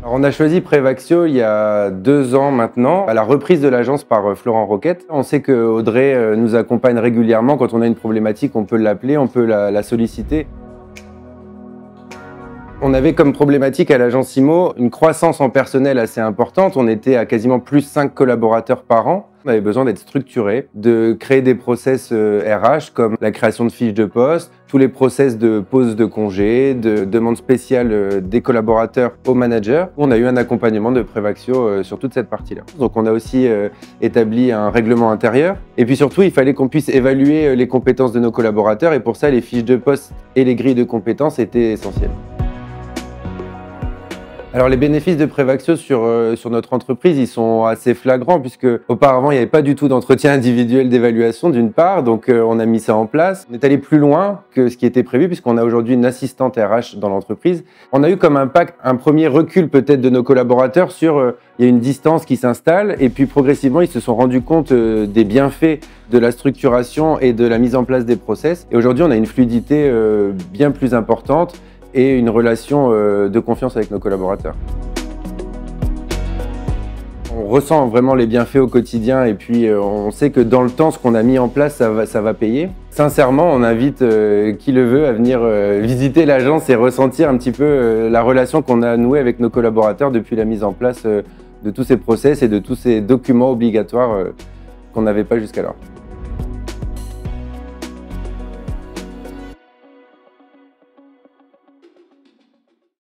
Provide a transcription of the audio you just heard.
Alors, on a choisi Prévaxio il y a 2 ans maintenant, à la reprise de l'agence par Florent Roquette. On sait que Audrey nous accompagne régulièrement. Quand on a une problématique, on peut l'appeler, on peut la solliciter. On avait comme problématique à l'agence IMO une croissance en personnel assez importante. On était à quasiment plus 5 collaborateurs par an. On avait besoin d'être structuré, de créer des process RH comme la création de fiches de poste, tous les process de pause de congé, de demande spéciale des collaborateurs aux managers. On a eu un accompagnement de Prévaxio sur toute cette partie-là. Donc on a aussi établi un règlement intérieur. Et puis surtout, il fallait qu'on puisse évaluer les compétences de nos collaborateurs et pour ça, les fiches de poste et les grilles de compétences étaient essentielles. Alors les bénéfices de Prévaxio sur notre entreprise, ils sont assez flagrants puisque auparavant, il n'y avait pas du tout d'entretien individuel d'évaluation d'une part, donc on a mis ça en place. On est allé plus loin que ce qui était prévu puisqu'on a aujourd'hui une assistante RH dans l'entreprise. On a eu comme impact un premier recul peut-être de nos collaborateurs sur il y a une distance qui s'installe et puis progressivement, ils se sont rendus compte des bienfaits de la structuration et de la mise en place des process. Et aujourd'hui, on a une fluidité bien plus importante et une relation de confiance avec nos collaborateurs. On ressent vraiment les bienfaits au quotidien et puis on sait que dans le temps, ce qu'on a mis en place, ça va payer. Sincèrement, on invite qui le veut à venir visiter l'agence et ressentir un petit peu la relation qu'on a nouée avec nos collaborateurs depuis la mise en place de tous ces process et de tous ces documents obligatoires qu'on n'avait pas jusqu'alors.